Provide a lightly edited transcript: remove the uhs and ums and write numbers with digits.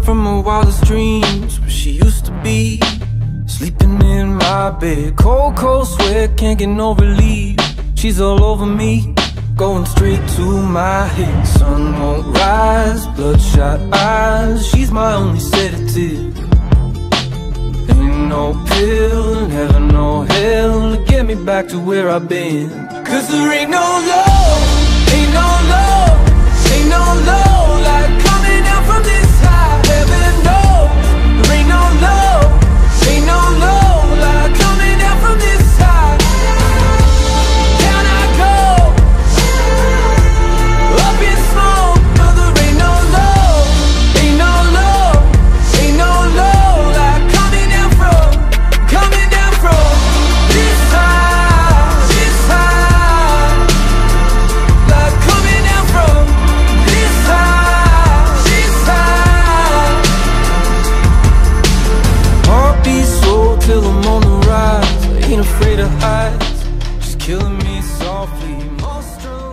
from her wildest dreams, where she used to be, sleeping in my bed. Cold, cold sweat, can't get no relief. She's all over me, going straight to my head. Sun won't rise, bloodshot eyes. She's my only sedative. Ain't no pill in heaven or hell to get me back to where I've been. Cause there ain't no love, ain't no love, ain't no love like coming down from this high. Heaven knows there ain't no love, ain't no love like coming down from this high. Down I go, up in smoke, but there ain't no love, ain't no love, ain't no love like coming down from this high, this high. Like coming down from this high, this high. Heartbeat slow till I'm on the rise. I ain't afraid of heights, just killing me softly. Monster